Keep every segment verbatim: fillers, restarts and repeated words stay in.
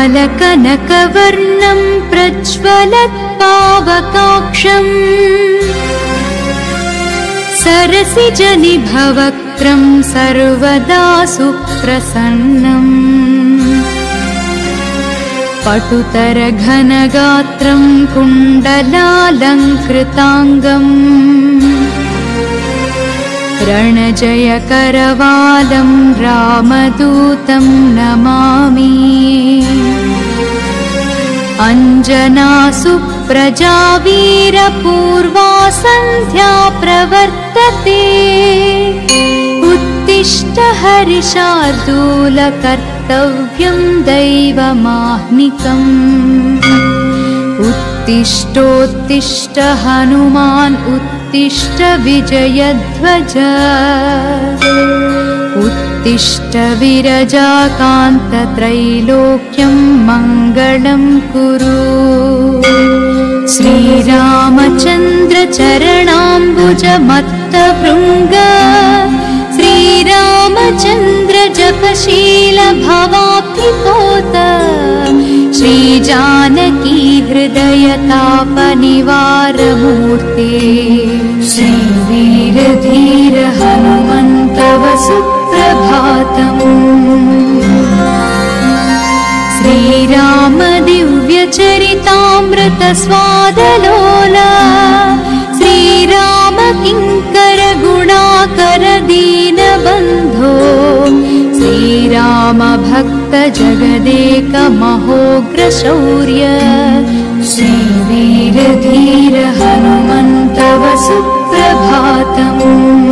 ज्वालकनकवर्णं प्रज्वलत्पावकाक्षम् सरसिजनिभवक्त्रं सर्वदा सुप्रसन्नम् पटुतरघनगात्रं कुण्डलालङ्कृताङ्गम् रणजयकरवालं रामदूतं नमामि अञ्जनासुप्रजा वीरपूर्वा सन्ध्या प्रवर्तते उत्तिष्ठ हरिशार्दूल कर्तव्यं दैवमाह्निकम् उत्तिष्ठोत्तिष्ठ हनुमान् उत्तिष्ठ विजयध्वज उत्तिष्ठ विरजाकान्त त्रैलोक्यं मङ्गलं कुरु श्रीरामचन्द्र चरणाम्बुज मत्तभृङ्ग श्रीरामचन्द्र जपशील भवाब्धिपोत श्रीजानकी हृदय ताप निवारमूर्ते श्रीवीरधीर हनुमन्तव सुप्रभातम् श्रीराम दिव्य चरितामृत स्वादलोला श्रीराम किङ्कर गुणाकर दीनबन्धो श्रीराम भक्त जगदेक महोग्र शौर्य श्रीवीरधीर हनुमन्तव सुप्रभातम्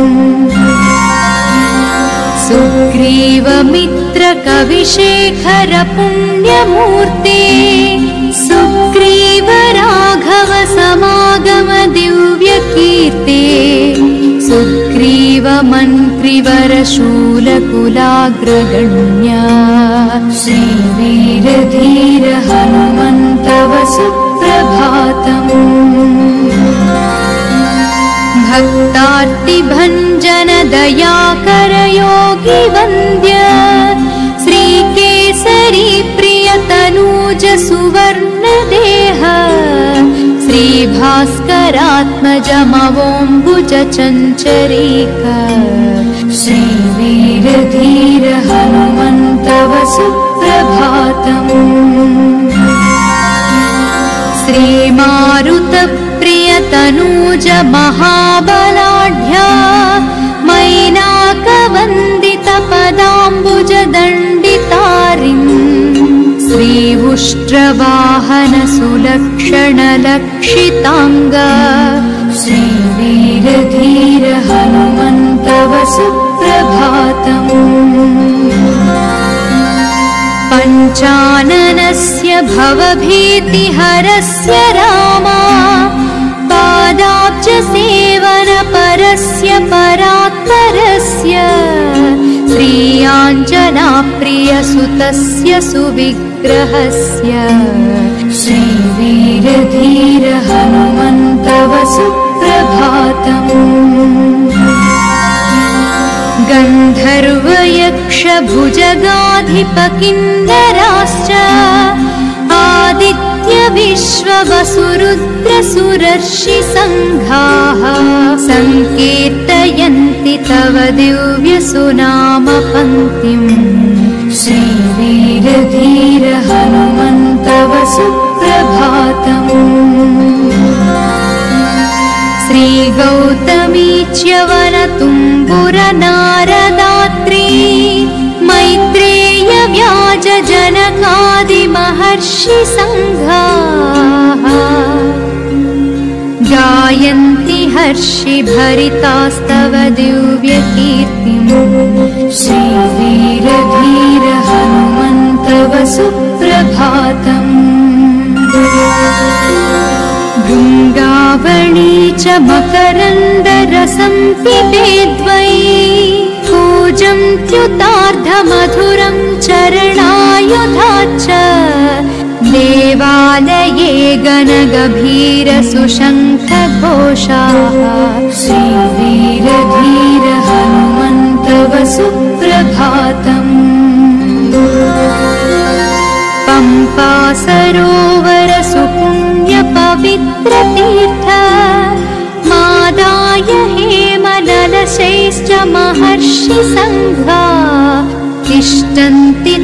सुग्रीव मित्र कविशेखर पुण्यमूर्ते सुग्रीव राघव समागम दिव्य कीर्ते सुग्रीव मन्त्रिवर शूलकुलाग्रगण्य श्रीवीरधीर हनुमन्तव सुप्रभातम् भक्तार्तिभञ्जन दयाकर योगी वन्द्य श्रीकेसरी प्रिय तनूज सुवर्ण देह श्रीभास्करात्मज मवोऽम्बुज चञ्चरीक श्रीवीरधीर हनुमन्तव सुप्रभातम् श्रीमारुतप्रिय तनूज महाबलाढ्या मैनाकवन्दित पदाम्बुज दण्डितारिन् श्रीवुष्ट्रवाहन सुलक्षण लक्षिताङ्ग श्रीवीरधीर हनुमन्तव सुप्रभातम् पञ्चाननस्य भवभीतिहरस्य रामा पादाब्ज सेवन परस्य परात्परस्य श्रीयाञ्जनाप्रिय सुतस्य सुविग्रहस्य श्रीवीरधीर हनुमन्तव सुप्रभातम् गन्धर्वयक्ष भुजगाधिप किन्नराश्च आदित्य विश्ववसुरुद्र सुरर्षि सङ्घाः सङ्कीर्तयन्ति तव दिव्य सुनाम पङ्क्तिम् श्रीवीरधीर हनुमन्तव सुप्रभातम् श्रीगौतमी च्यवनतुम्बुर नारदात्री मैत्रेय व्याज जनकादि महर्षि सङ्घाः गायन्ति हर्षि भरितास्तव दिव्य कीर्तिम् श्रीवीरधीर हनुमन्तव सुप्रभातम् भृङ्गावणी च मकरन्दरसं पिबेद्वै कूजन्त्युतार्धमधुरं चरणायुधा च देवालये गणगभीर सुशङ्खघोषाः श्रीवीरधीर हनुमन्तव सुप्रभातम् सरोवर सुपुण्यपवित्रतीर्थ मादाय हेमललशैश्च महर्षिसङ्घा तिष्ठन्ति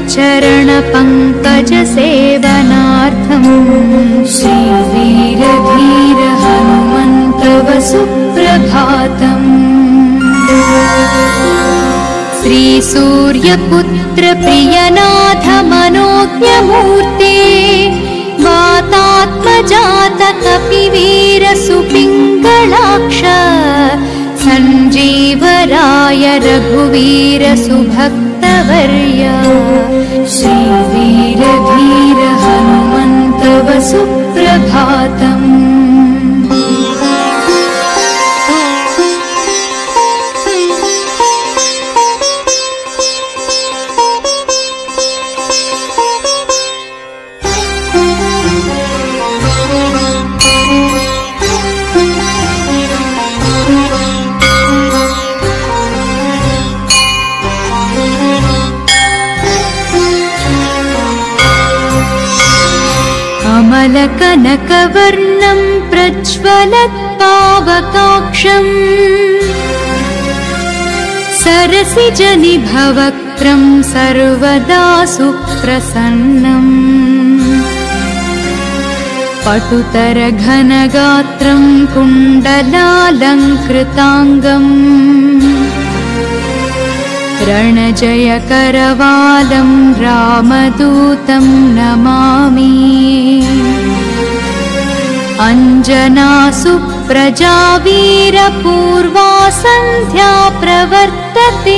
त्वच्चरणपङ्कजसेवनार्थम्। श्रीवीरधीर हनुमन्तव सुप्रभातम्। श्रीसूर्यपुत्र प्रियनाथ मनोज्ञमूर्ते वातात्मजात कपिवीर सुपिङ्गलाक्ष सञ्जीवराय रघुवीर सुभक्तवर्य। श्रीवीरधीर हनुमन्तव सुप्रभातम्। कनकवर्णं प्रज्वलत्पावकाक्षम् सरसिजनिभवक्त्रं सर्वदा सुप्रसन्नम्। पटुतरघनगात्रं कुण्डलालङ्कृताङ्गम् रणजयकरवालं रामदूतं नमामि। अञ्जनासुप्रजा वीरपूर्वा सन्ध्या प्रवर्तते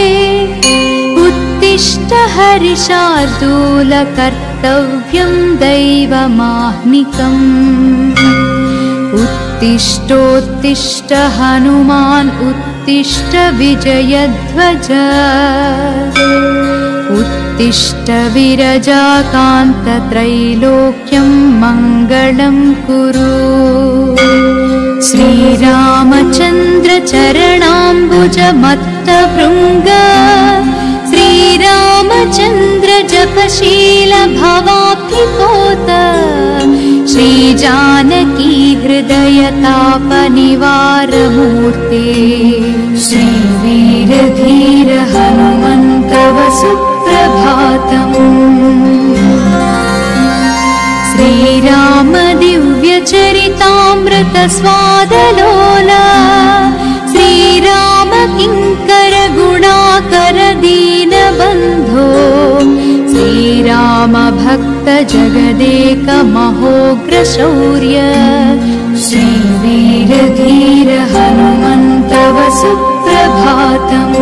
उत्तिष्ठ हरिशार्दूल कर्तव्यं दैवमाह्निकम्। उत्तिष्ठोत्तिष्ठ हनुमान् उत्तिष्ठ विजयध्वज उत्तिष्ठ विरजाकान्त त्रैलोक्यं मङ्गलं कुरु। श्रीरामचन्द्र चरणाम्बुज मत्तभृङ्ग श्रीरामचन्द्र जपशील भवाब्धिपोत श्रीजानकी हृदय तापनिवारमूर्ते। श्रीवीरधीर हनुमन्तव सुप्रभातम्। श्रीराम दिव्यचरितामृत स्वादलोला श्रीराम किङ्कर गुणाकर दीनबन्धो श्रीराम भक्त जगदेक महोग्र शौर्य। श्रीवीरधीर हनुमन्तव सुप्रभातम्।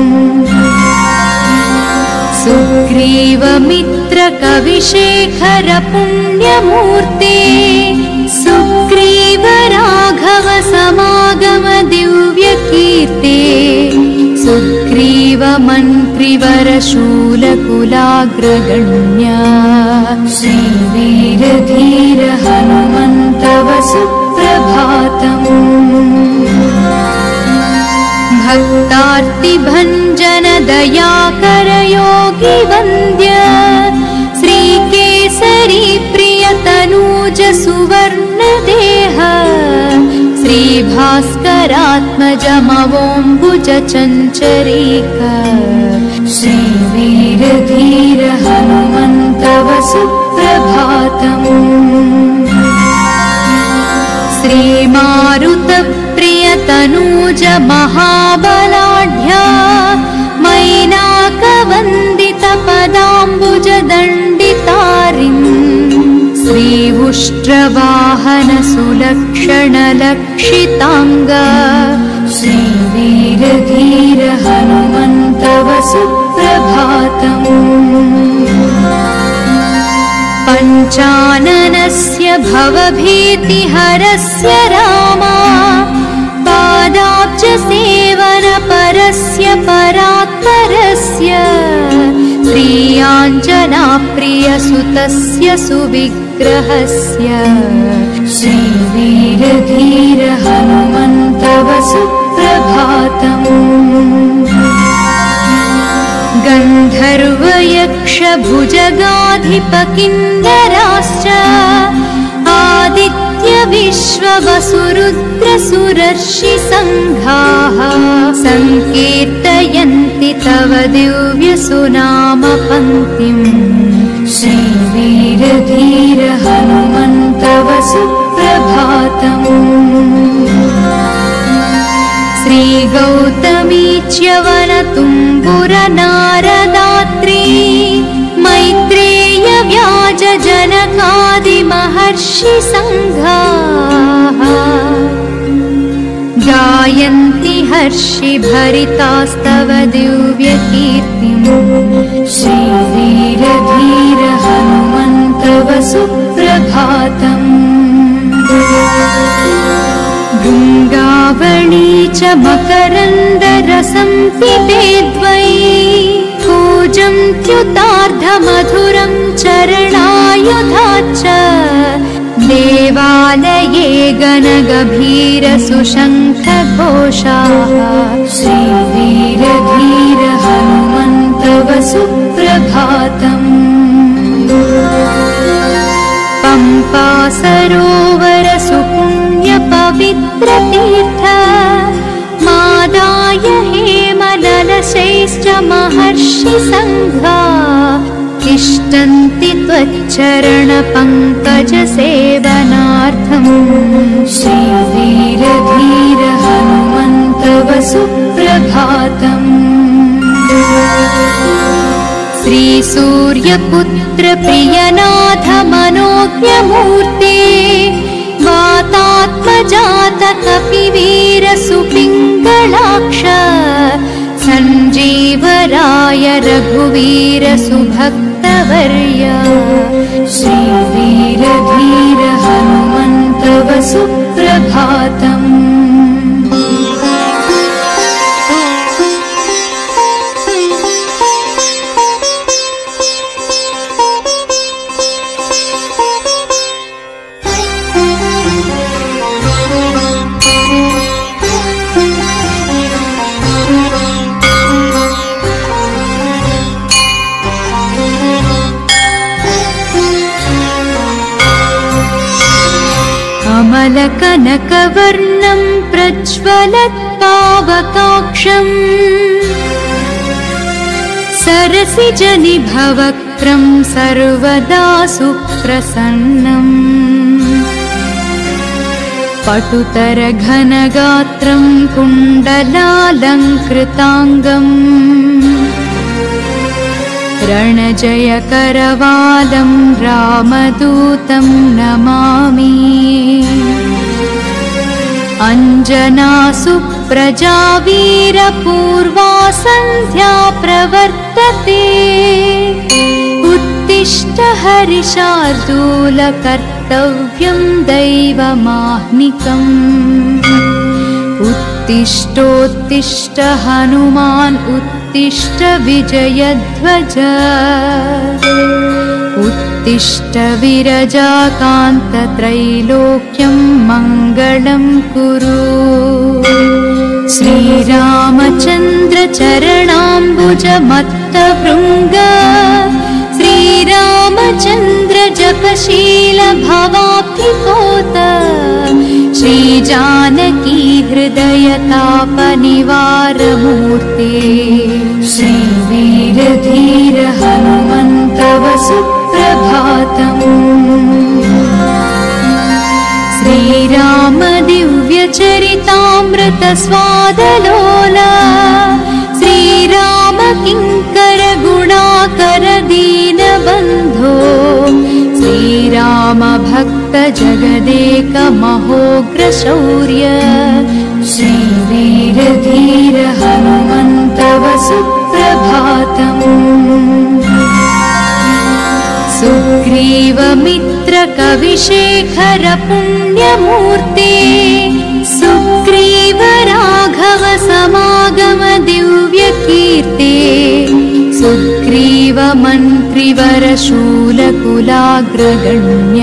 सुग्रीवमित्र कविशेखर पुण्यमूर्ते सुग्रीव राघव समागम दिव्यकीर्ते सुग्रीव मन्त्रिवर शूलकुलाग्रगण्य। श्रीवीरधीर हनुमन्तव सुप्रभातम्। भक्तार्तिभञ्जन दयाकर योगी वन्द्य श्रीकेसरी प्रिय तनूज सुवर्ण देह श्रीभास्करात्मज मवोम्बुज चञ्चरीक। श्रीवीरधीर हनुमन्तव सुप्रभातम्। श्रीमारुतप्रिय तनूज महाबलाढ्या मैनाकवन्दित पदाम्बुज दण्डितारिन् श्रीउष्ट्रवाहन सुलक्षण लक्षिताङ्ग। श्रीवीरधीर हनुमन्तव सुप्रभातम्। पञ्चाननस्य भवभीतिहरस्य रामा पादाब्ज सेवन परस्य परात्परस्य श्रीयाञ्जना प्रियसुतस्य सुविग्रहस्य। श्रीवीरधीर हनुमन्तव सुप्रभातम्। गन्धर्वयक्ष भुजगाधिपकिन्नराश्च आदित्य विश्ववसुरुद्रसुरर्षि सङ्घाः सङ्कीर्तयन्ति तव दिव्यसुनाम पङ्क्तिम्। श्रीवीरधीर हनुमन्तव सुप्रभातम्। श्रीगौतमी च्यवनतुम्बुरनारदात्री मैत्रेय व्याज जनकादिमहर्षि सङ्घाः गायन्ति हर्षि भरितास्तव दिव्यकीर्तिम्। श्रीवीरधीर हनुमन्तव सुप्रभातम्। भृङ्गावणी च मकरन्दरसं पिबेद्वै कूजन्त्युतार्धमधुरं चरणायुधाच्च देवालये गणगभीरसुशङ्खघोषाः श्रीवीरधीर हनुमन्तव सुप्रभातम्। पम्पा सरोवर सुपुण्यपवित्रतीर्थ मादाय हेमललशैश्च महर्षि सङ्घा तिष्ठन्ति त्वच्चरणपङ्कजसेवनार्थम्। श्रीवीरधीर हनुमन्तव सुप्रभातम्। श्रीसूर्यपुत्र प्रियनाथ मनोज्ञमूर्ते वातात्मजात कपिवीर सुपिङ्गलाक्ष सञ्जीवराय रघुवीर सुभक्तवर्य श्रीवीरधीर हनुमन्तव सुप्रभातम्। कनकवर्णं प्रज्वलत्पावकाक्षम् सरसिजनिभवक्त्रं सर्वदा सुप्रसन्नम् पटुतरघनगात्रं कुण्डलालङ्कृताङ्गम् रणजयकरवालं रामदूतं नमामि। अञ्जनासुप्रजा वीरपूर्वा सन्ध्या प्रवर्तते उत्तिष्ठ हरिशार्दूल कर्तव्यं दैवमाह्निकम्। उत्तिष्ठोत्तिष्ठ हनुमान् उत्तिष्ठ विजयध्वज उत्तिष्ठ विरजाकान्तत्रैलोक्यं मङ्गलं कुरु। श्रीरामचन्द्र चरणाम्बुजमत्तभृङ्ग श्रीरामचन्द्र जपशील भवाब्धिपोत श्रीजानकी हृदयतापनिवारमूर्ते श्रीवीरधीर हनुमन्तव सुप्रभातम्। श्रीराम दिव्यचरितामृत स्वादलोला श्रीराम किङ्कर गुणाकर दीनबन्धो श्रीराम भक्त जगदेक महोग्र शौर्य श्रीवीरधीर हनुमन्तव सुप्रभातम्। सुग्रीवमित्र कविशेखर पुण्यमूर्ते सुग्रीव राघव समागम दिव्यकीर्ते सुग्रीव मन्त्रिवर शूलकुलाग्रगण्य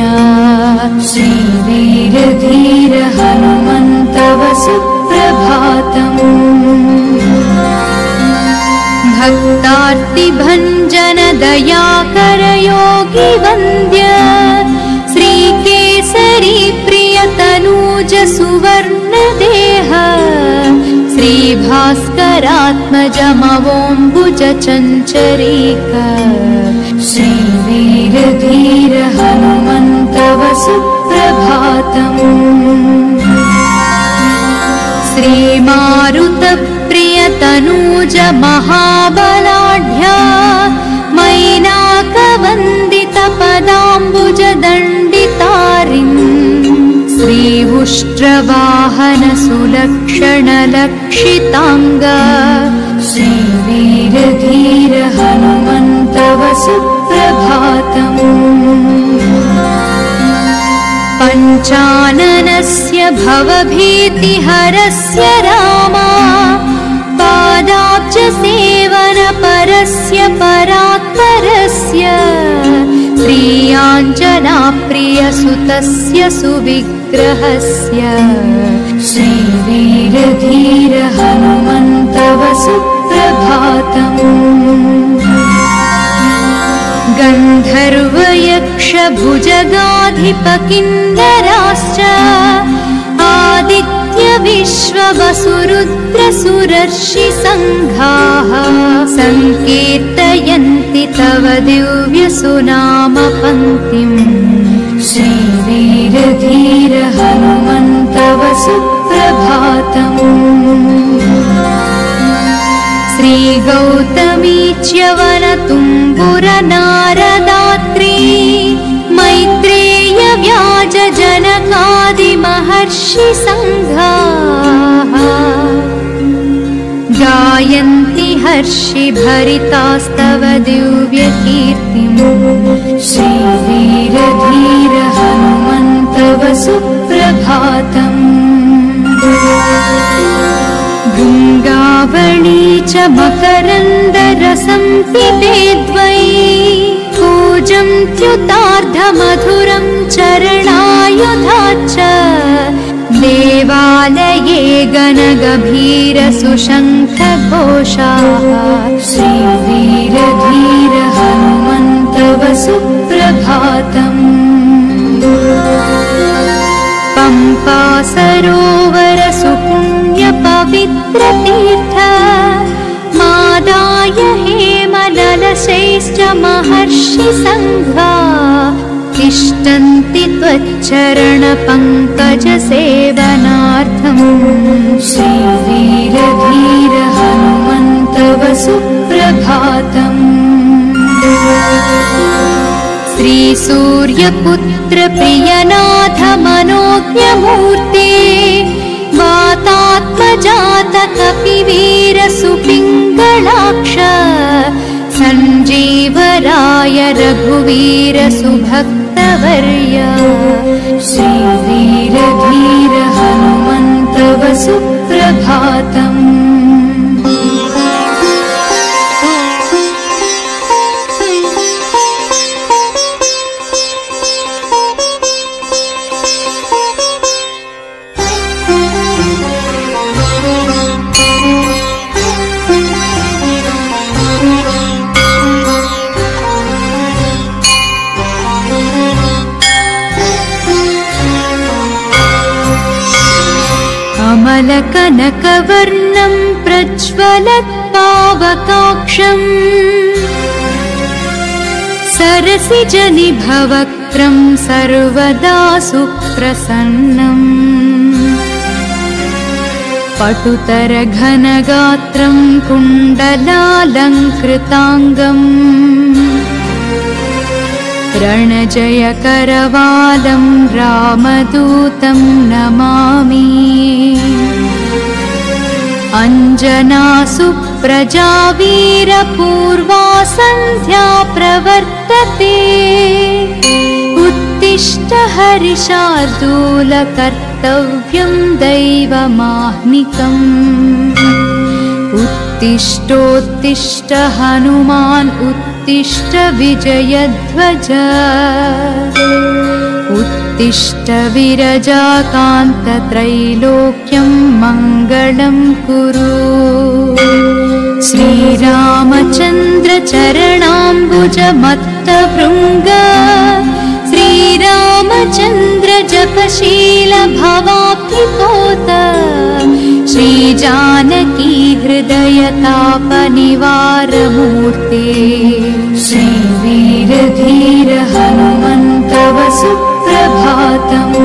श्रीवीरधीर हनुमन्तव सुप्रभातम्। भक्तार्तिभञ्जन दया दयाकरयोगी वन्द्य श्रीकेसरी प्रियतनूज सुवर्णदेह श्रीभास्करात्मजमवोऽम्बुज चञ्चरीक श्रीवीरधीर हनुमन्तव सुप्रभातम्। श्रीमारुतप्रियतनूज महाबलाढ्या मैनाकवन्दितपदाम्बुजदण्डितारिन् श्री उष्ट्रवाहन सुलक्षणलक्षिताङ्ग श्रीवीरधीर हनुमन्तव सुप्रभातम्। पञ्चाननस्य भवभीतिहरस्य रामा पादाब्जसेवनपरस्य परात्परस्य श्रीयाञ्जनाप्रियसुतस्य सुविग्रहस्य श्रीवीरधीर हनुमन्तव सुप्रभातम्। गन्धर्वयक्षभुजगाधिपकिन्नराश्च आदित्यविश्ववसुरुद्रसुरर्षिसङ्घाः सङ्कीर्तयन्ति तव दिव्यसुनामपङ्क्तिम् श्रीवीरधीर हनुमन्तव सुप्रभातम्। श्रीगौतमी च्यवनतुम्बुरनारदात्री मैत्रेय व्याजजनकादिमहर्षिसङ्घाः गायन्ति हर्षिभरितास्तव दिव्यकीर्तिम् श्रीवीरधीर हनुमन्तव सुप्रभातम्। गङ्गावळी च मकरन्दरसं पिबेद्वै कूजन्त्युतार्धमधुरं चरणायुधाच्च देवालये गणगभीरसुशङ्खघोषाः श्रीवीरधीर हनुमन्तव सुप्रभातम्। पम्पा सरोवर सुपुण्यपवित्रतीर्थ मादाय हेमललशैश्च महर्षिसङ्घा तिष्ठन्ति त्वच्चरणपङ्कजसेवनार्थम् श्रीवीरधीर हनुमन्तव सुप्रभातम्। श्रीसूर्यपुत्र प्रियनाथ मनोज्ञमूर्ते वातात्मजात कपिवीर सुपिङ्गलाक्ष सञ्जीवराय रघुवीर सुभक्तवर्य श्रीवीरधीर हनुमन्तव सुप्रभातम्। कनकवर्णं प्रज्वलत्पावकाक्षम् सरसिजनिभवक्त्रं सर्वदा सुप्रसन्नम् पटुतरघनगात्रं कुण्डलालङ्कृताङ्गम् रणजयकरवालं रामदूतं नमामि। अञ्जनासुप्रजा वीरपूर्वा सन्ध्या प्रवर्तते उत्तिष्ठ हरिशार्दूल कर्तव्यं दैवमाह्निकम् उत्तिष्ठोत्तिष्ठ हनुमान् उत्तिष्ठ विजयध्वज उत्तिष्ठ विरजाकान्तत्रैलोक्यं मङ्गलं कुरु। श्रीरामचन्द्र चरणाम्बुजमत्तभृङ्ग श्रीरामचन्द्र जपशील भवाब्धिपोत श्रीजानकी हृदयतापनिवारमूर्ते श्रीवीरधीर हनुमन्तव सुप्रभातम्।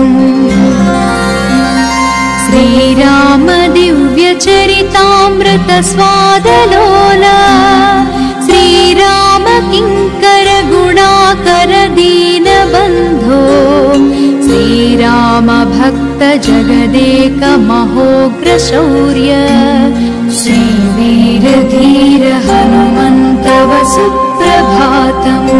श्रीराम दिव्यचरितामृत स्वादलोला श्रीराम किङ्कर गुणाकर दीनबन्धो श्रीराम भक्त जगदेक महोग्र शौर्य श्रीवीरधीर हनुमन्तव सुप्रभातम्।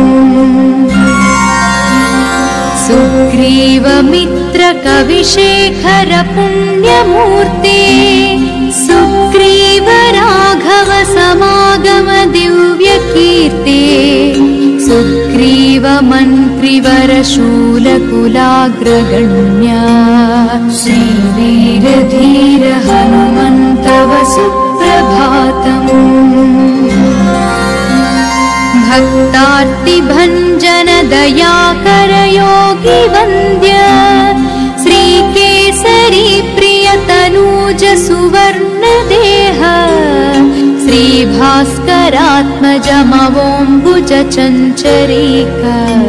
सुग्रीव मित्र कविशेखर पुण्यमूर्ते सुग्रीव राघव समागम दिव्य कीर्ते सुग्रीव मन्त्रिवर शूलकुलाग्रगण्य श्रीवीरधीर हनुमन्तव सुप्रभातम्। भक्तार्तिभञ्जन दयाकर योगी वन्द्य श्रीकेसरी प्रिय तनूज सुवर्ण देह श्रीभास्करात्मज मवोऽम्बुज चञ्चरीक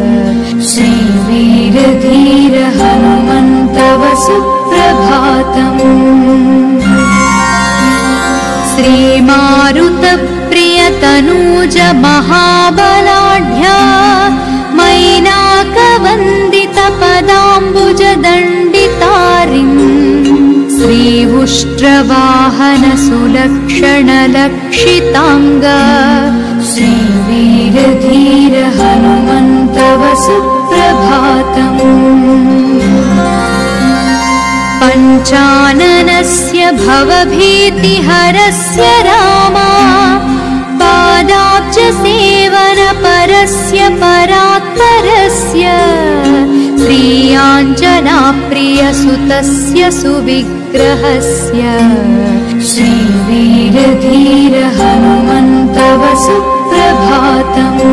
श्रीवीरधीर हनुमन्तव सुप्रभातम्। श्रीमारुतप्रिय तनूज महाबलाढ्या मैनाकवन्दित पदाम्बुज दण्डितारिम् श्रीउष्ट्रवाहन सुलक्षण लक्षिताङ्ग श्रीवीरधीर हनुमन्तव सुप्रभातम्। पञ्चाननस्य भवभीतिहरस्य रामा पादाब्ज सेवन परस्य परात्परस्य श्रीयाञ्जना प्रियसुतस्य सुविग्रहस्य श्रीवीरधीर हनुमन्तव सुप्रभातम्।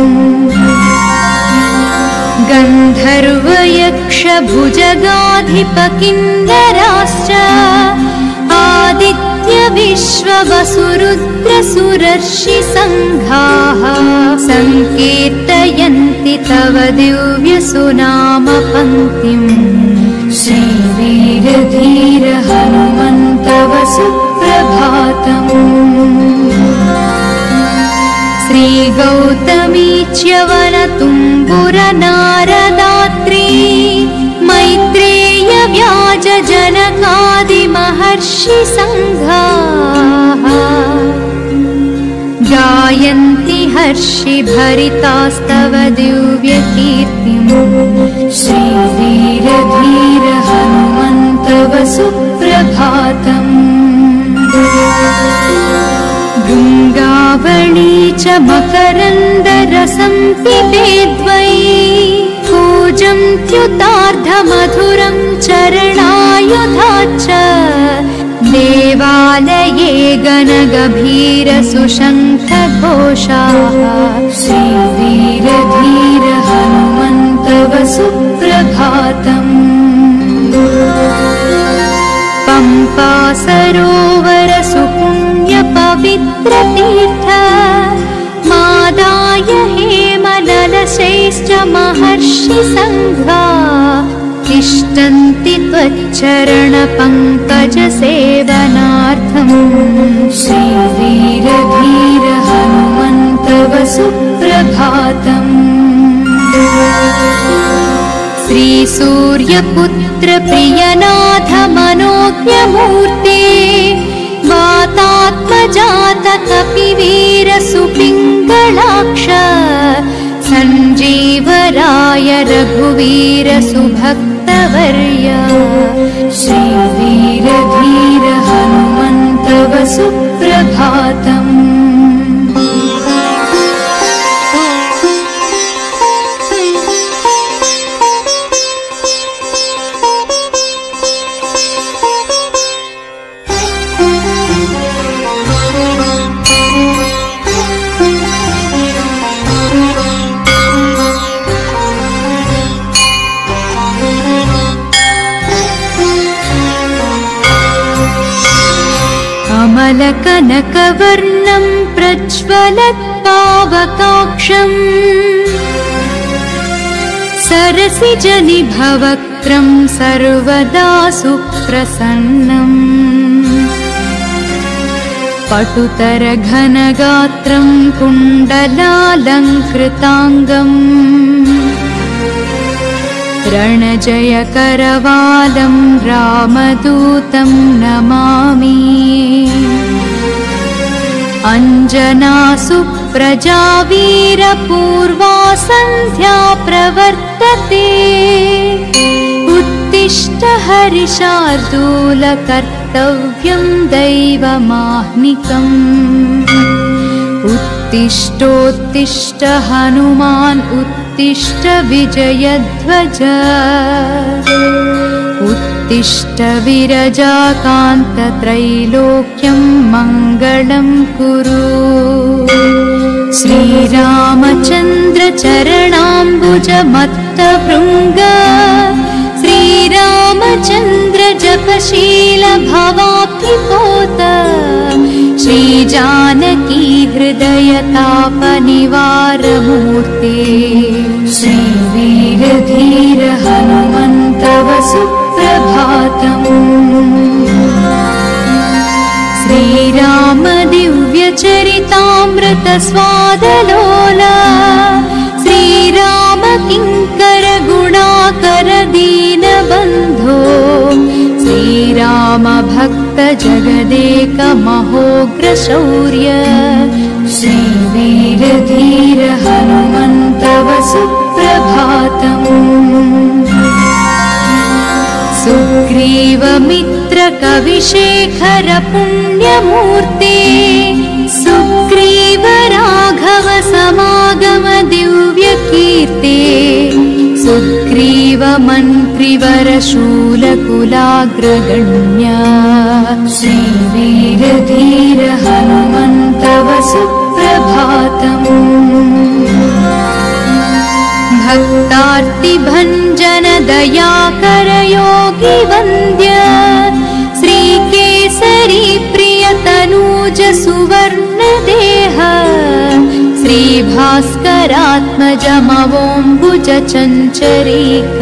गन्धर्वयक्ष भुजगाधिप किन्नराश्च आदित्य विश्ववसुरुद्र सुरर्षि सङ्घाः सङ्कीर्तयन्ति तव दिव्य सुनाम पङ्क्तिम् श्रीवीरधीर हनुमन्तव सुप्रभातम्। श्रीगौतमी च्यवनतुम्बुर नारदात्री मैत्रेय व्याज जनकादि महर्षि सङ्घाः गायन्ति हर्षि भरितास्तव दिव्य कीर्तिम् श्रीवीरधीर हनुमन्तव सुप्रभातम्। गङ्गावळी च मकरन्दरसं पिबेद्वै कूजन्त्युतार्धमधुरं चरणायुधाच्च देवालये गणगभीर सुशङ्खघोषाः श्रीवीरधीर हनुमन्तव सुप्रभातम्। पम्पा सरोवर सुपुण्य पवित्र तीर्थ मादाय हेमललशैश्च महर्षि सङ्घा तिष्ठन्ति त्वच्चरण पङ्कज सेवनार्थम् श्रीवीरधीर हनुमन्तव सुप्रभातम्। श्रीसूर्यपुत्र प्रियनाथ मनोज्ञमूर्ते वातात्मजात कपिवीर सुपिङ्गलाक्ष सञ्जीवराय रघुवीर सुभक्तवर्य श्रीवीरधीर हनुमन्तव सुप्रभातम्। रक्तवर्णं प्रज्वलत्पावकाक्षम् सरसिजनिभवक्त्रं सर्वदा सुप्रसन्नम् पटुतरघनगात्रं कुण्डलालङ्कृताङ्गम् रणजयकरवालं रामदूतं नमामि अञ्जनासुप्रजा वीरपूर्वा सन्ध्या प्रवर्तते उत्तिष्ठ हरिशार्दूल कर्तव्यं दैवमाह्निकम् उत्तिष्ठोत्तिष्ठ हनुमान् उत्तिष्ठ विजयध्वज उत्तिष्ठ विरजाकान्त त्रैलोक्यं मङ्गलं कुरु श्रीरामचन्द्र चरणाम्बुज मत्तभृङ्ग श्रीरामचन्द्र जपशील भवाब्धिपोत श्रीजानकी हृदय तापनिवारमूर्ते श्रीवीरधीर हनुमन्तव सुप्रभातम् श्रीराम दिव्यचरितामृत स्वादलोला श्रीराम किङ्कर गुणाकर दीनबन्धो श्रीराम भक्त जगदेक महोग्र शौर्य श्रीवीरधीर हनुमन्तव सुप्रभातम् सुग्रीवमित्र कविशेखर पुण्यमूर्ते सुग्रीव राघव समागम दिव्यकीर्ते सुग्रीव मन्त्रिवर शूलकुलाग्रगण्य श्रीवीरधीर हनुमन्तव सुप्रभातम् भक्तार्तिभञ्जन दयाकर योगी वन्द्य श्रीकेसरी प्रियतनूज सुवर्ण देह श्रीभास्करात्मज मवोऽम्बुज चञ्चरीक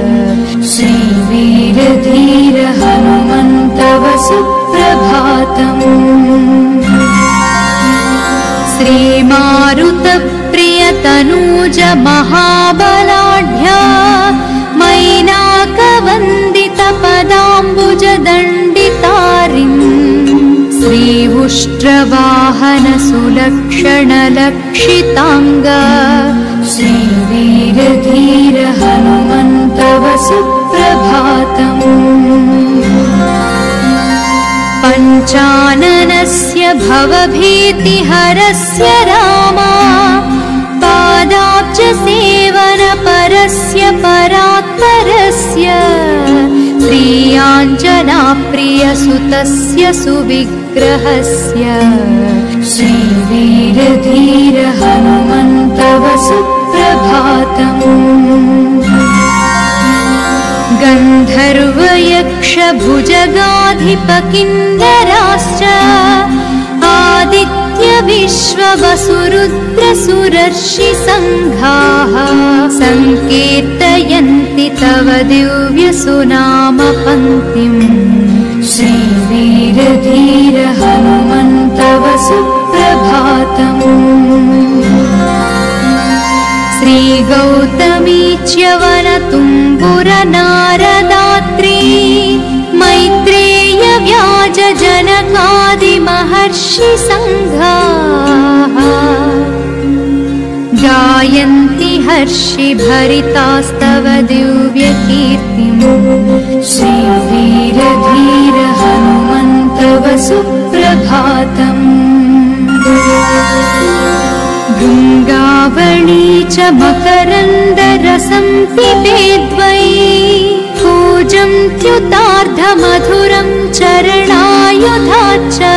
श्रीवीरधीर हनुमन्तव सुप्रभातम् श्रीमारुतप्रियतनूज महाबलाढ्या मैनाकवन्दित पदाम्बुज दण्डितारिन् श्री उष्ट्रवाहन सुलक्षण लक्षिताङ्ग श्रीवीरधीर हनुमन्तव सुप्रभातम् पञ्चाननस्य भवभीतिहरस्य रामा पादाब्ज सेवन परस्य परात्परस्य श्रीयाञ्जनाप्रियसुतस्य सुविग्रहस्य श्रीवीरधीर हनुमन्तव सुप्रभातम् गन्धर्वयक्ष भुजगाधिप किन्नराश्च आदित्य विश्ववसुरुद्र सुरर्षि सङ्घाः सङ्कीर्तयन्ति तव दिव्य सुनाम पङ्क्तिम् श्रीवीरधीर हनुमन्तव सुप्रभातम् श्रीगौतमी च्यवनतुम्बुर नारदात्री मैत्रेय व्याज जनकादि महर्षि सङ्घाः गायन्ति हर्षि भरितास्तव दिव्य कीर्तिम् श्रीवीरधीर हनुमन्तव सुप्रभातम् भृङ्गावणी च मकरन्दरसं पिबेद्वै कूजन्त्युतार्धमधुरं चरणायुधाच्च